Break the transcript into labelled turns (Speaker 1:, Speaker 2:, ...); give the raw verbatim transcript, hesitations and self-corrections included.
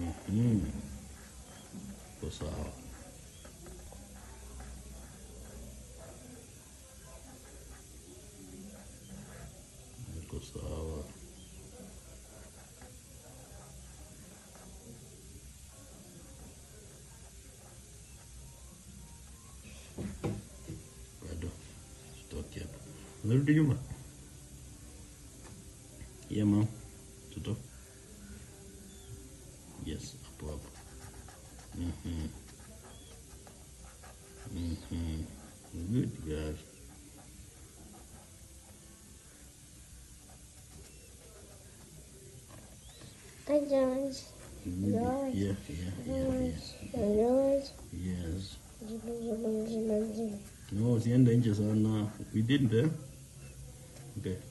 Speaker 1: Mm-hmm. Iko sawa. Iko sawa. Bado. Stoki hapo. Unarudi nyuma? Yeah, mom. Tuto. Yes, hapo hapo. Mhm. Mhm. Good girl.
Speaker 2: I don't.
Speaker 1: Good.
Speaker 2: Yours.
Speaker 1: Yeah, yeah, yeah,
Speaker 2: Yours.
Speaker 1: yeah.
Speaker 2: Yours.
Speaker 1: Yes.
Speaker 2: Yours.
Speaker 1: No, sienda nje sana. We didn't, eh? Okay.